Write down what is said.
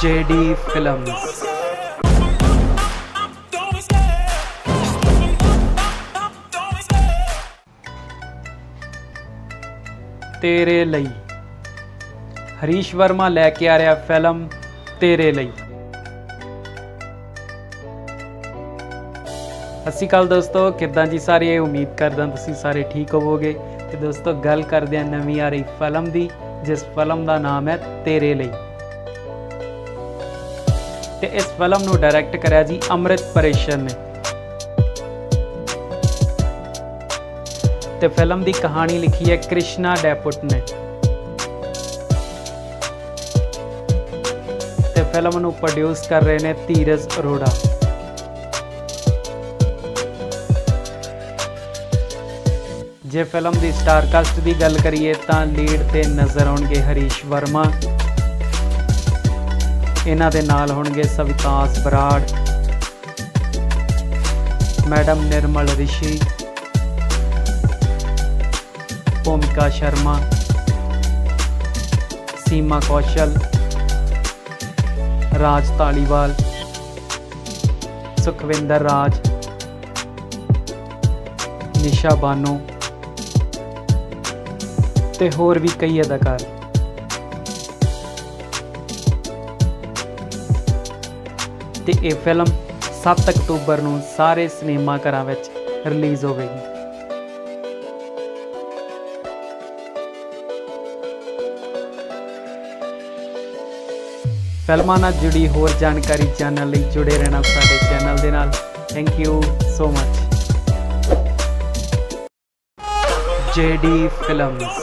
JD Films। तेरे लई हरीश वर्मा लैके आ रहा फिल्म तेरे लई। सत श्री अकाल दोस्तों, किदां जी सारे। उम्मीद करदा तुसीं सारे ठीक होवोगे। ते दोस्तों गल करदे हां नवीं आ रही फिल्म दी, जिस फिल्म का नाम है तेरे लई। ते इस फिल्म नूं डायरैक्ट करया जी अमृत परेशन ने। ते फिल्म की कहानी लिखी है कृष्णा डेपुट ने। ते फिल्म नूं प्रोड्यूस कर रहे ने धीरज अरोड़ा। जे फिल्म की स्टार कास्ट की गल करिए तो लीड ते नज़र आउणगे हरीश वर्मा, इन्हां दे नाल होणगे सवितास बराड़, मैडम निर्मल ऋषि, भूमिका शर्मा, सीमा कौशल, राज धालीवाल, सुखविंदर राज, निशा बानो ते होर भी कई अदाकार। ते ये फिल्म 7 अक्तूबर नूं सारे सिनेमा घरां विच रिलीज़ होवेगी। फिल्मां नाल जुड़ी होर जानकारी जानने लई जुड़े रहना साडे चैनल दे नाल। Thank you so much. JD Films।